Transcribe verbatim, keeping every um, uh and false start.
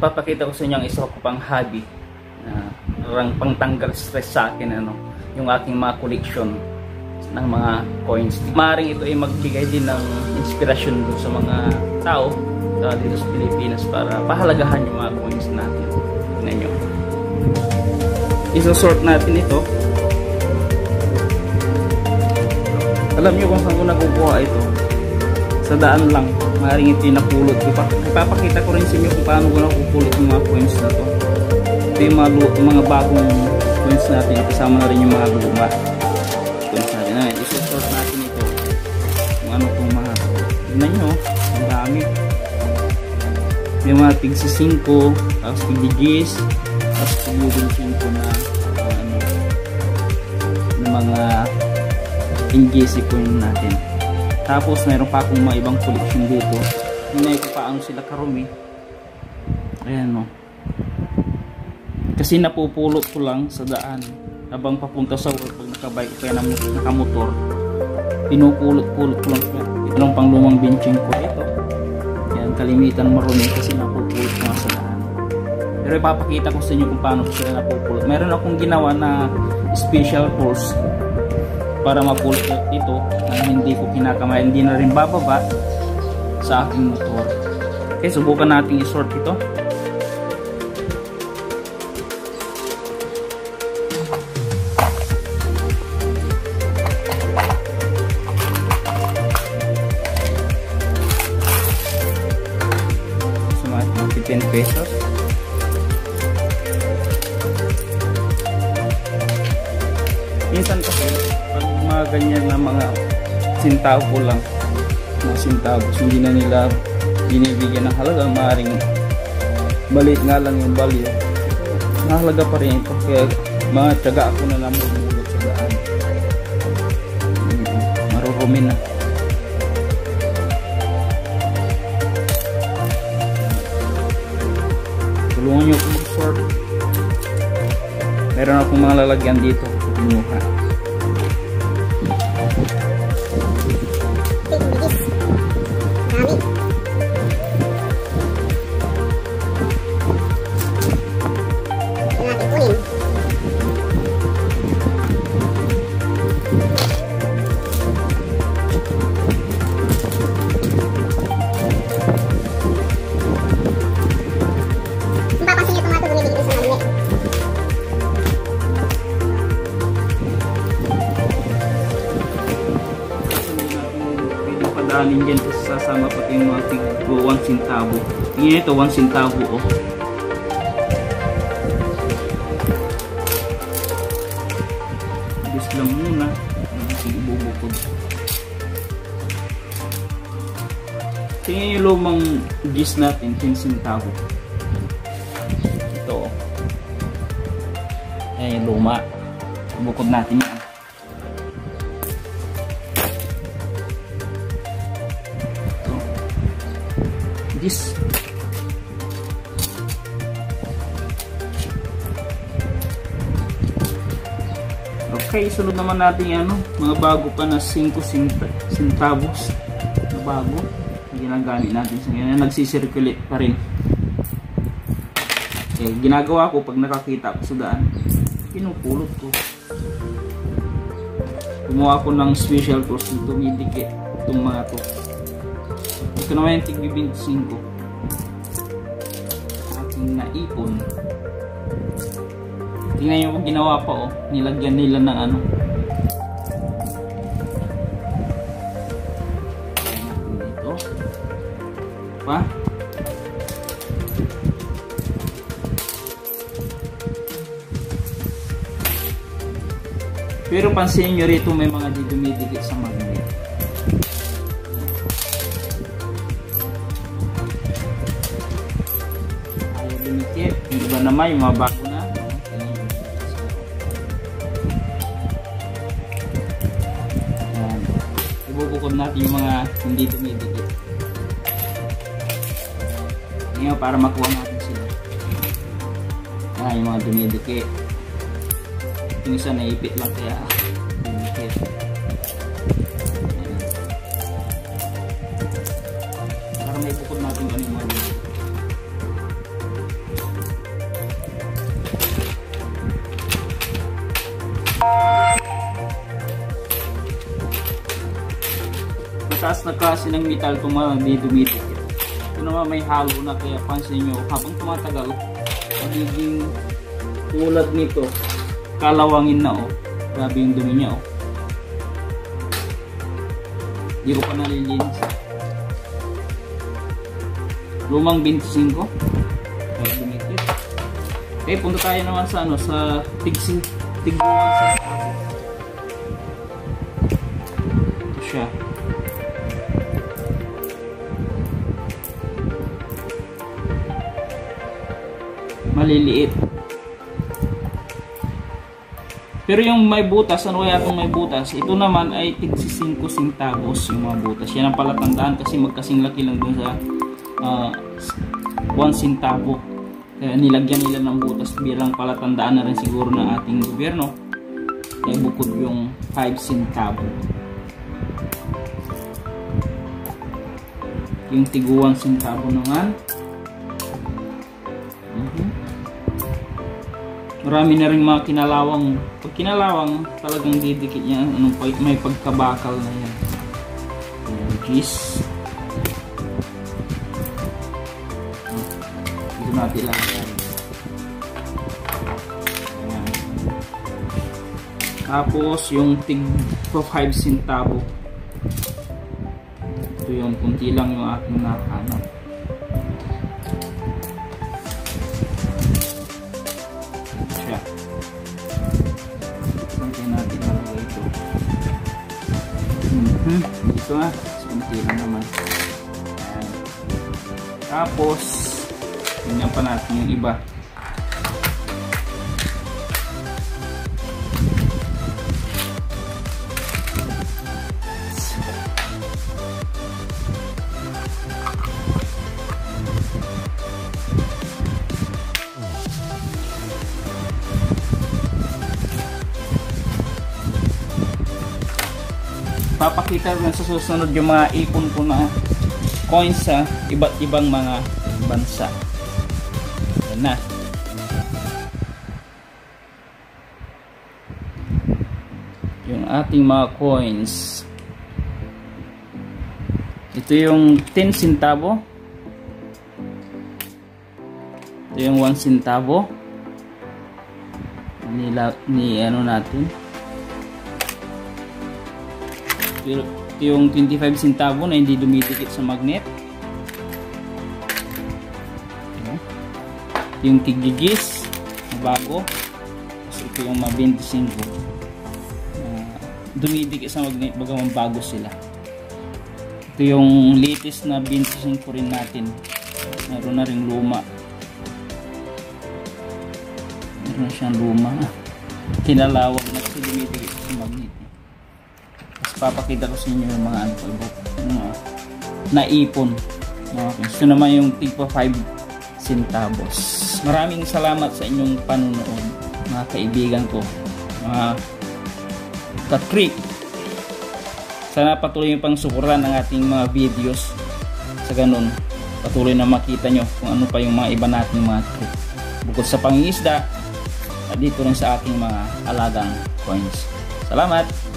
ipapakita ko sa inyo ang isa ko pang hobby na parang pangtanggal stress sa akin, ano, yung aking mga collection ng mga coins. Maaaring ito ay magbigay din ng inspirasyon dun sa mga tao uh, dito sa Pilipinas para pahalagahan yung mga coins natin. Tingnan nyo. Isosort natin ito. Alam nyo kung saan ko nakukuha ito? Sa daan lang. Maaaring ito yung napulot. Ipapakita ko rin sa inyo kung paano ko nakupulot yung mga coins na to. Ito yung mga, yung mga bagong coins natin. Kasama na rin yung mga luma coins natin. Ayan, isosort natin ito. Kung ano itong mga. Tignan nyo. Ang dami. May mga tigsi singko. Tapos tigdigis. Tapos tigidin singko na uh, ano, na mga N G C coin natin. Tapos mayroon pa akong mga ibang collection dito. Hinay ko paano sila karumi. Ayan, no. Kasi napupulot ko lang sa daan habang papunta sa work pag nakabike o kaya nakamotor. Pinupulot-pulot ko lang siya. Ito lang pang lumang benching ko ito. Yan, kalimitan marumi kasi napupulot ko sa daan. Pero ipapakita ko sa inyo kung paano sila napupulot. Meron akong ginawa na special course para mapulot ito na hindi ko kinakamay, hindi na rin bababa sa aking motor. Okay, subukan natin i-sort ito. Sumat ng ten pesos. Minsan kasi pag mga ganyan na mga sintago lang, mga sintago, hindi na nila binibigyan ng halaga, maaaring balik nga lang yung value, mahalaga pa rin ito. Kaya mga tiyaga ako na naman mulot sa daan. Marurumi na. Tulungan nyo kung mag-sort. Meron akong mga lalagyan dito. Kumuha. Daanin dyan kasi sasama pati yung mga tig one centavo. Tingnan ito, one centavo, oh. Ibis lang muna. Kasi ibubukod. Tingnan yung lumang gis natin, ten centavo. Ito, oh. Ayan yung luma. Ibukod natin yan. This. Okay, sunod naman natin yung ano, mga bago pa na five centavos na bago na ginagamit natin sa ngayon, nagsisirculate pa rin. Okay, ginagawa ko pag nakakita ko sa daan, pinupulot ko. Gumawa ko ng special course na tumidikit itong mga to. Ito naman yung tig twenty-five aking naipon. Tingnan nyo kung ginawa pa, oh. Nilagyan nila ng ano. Dito pa. Pero pansin nyo rito may mga dumidikit sa magnet. Yung iba naman, yung mga bago na. Ayan. Ibubukod natin yung mga hindi dumidikit. Ngayon, para makuha natin sila. Ayan, yung mga dumidikit. Yung isa naipit lang kaya dumidikit. Ayan. Para may bukod natin ano yung mga dumidikit. mataas na klase ng metal kung hindi dumidikit. Ito naman may halo na, kaya pansin nyo habang tumatagal magiging tulad nito, kalawangin na oh. Grabe yung dumi niya oh. Hindi ko pa nalilinis. Lumang twenty-five. Ay, dumikit. Okay, punta tayo naman sa ano, sa tigsing tigbuwan sa ito siya. Maliliit. Pero yung may butas, ano kaya itong may butas? Ito naman ay tigsi five centavos yung mga butas. Yan ang palatandaan kasi magkasing laki lang dun sa uh, one centavo. Kaya nilagyan nila ng butas bilang palatandaan na rin siguro ng ating gobyerno. Kaya bukod yung five centavo. Yung tigu one centavo naman. Uh-huh. Marami na rin mga kinalawang. Pag kinalawang, talagang didikit niya. Anong, may pagkabakal na yan. Ayan, cheese. Dito natin lang yan. Ayan. Tapos, yung tig five centavo. Ito yung kunti lang yung aking nakahanap. Hmm, dito nga, kunti lang naman. Ayan. Tapos, tingnan pa natin yung iba. Papakita rin sa susunod yung mga ipon ko na coins sa iba't ibang mga bansa. Yan na. Yung ating mga coins. Ito yung ten centavo. Ito yung one centavo. Nila, ni ano natin. Ito yung twenty-five centavo na hindi dumidikit sa magnet. Ito yung tigigis na bago. Kasi ito yung mga twenty-five uh, dumidikit sa magnet, bagaman bago sila. Ito yung latest na twenty-five rin natin. Meron na ring luma. Meron siyang luma. Kinalawag na kasi dumidikit sa magnet. Papakita ko sa inyo yung mga ano, mga naipon. Okay. So naman yung tigpa five centavos. Maraming salamat sa inyong panunood, mga kaibigan ko, mga ka-trick. Sana patuloy yung pang suportahan ng ating mga videos. Sa ganun, patuloy na makita nyo kung ano pa yung mga iba nating mga trick. Bukod sa pangingisda, dito rin sa aking mga alagang coins. Salamat!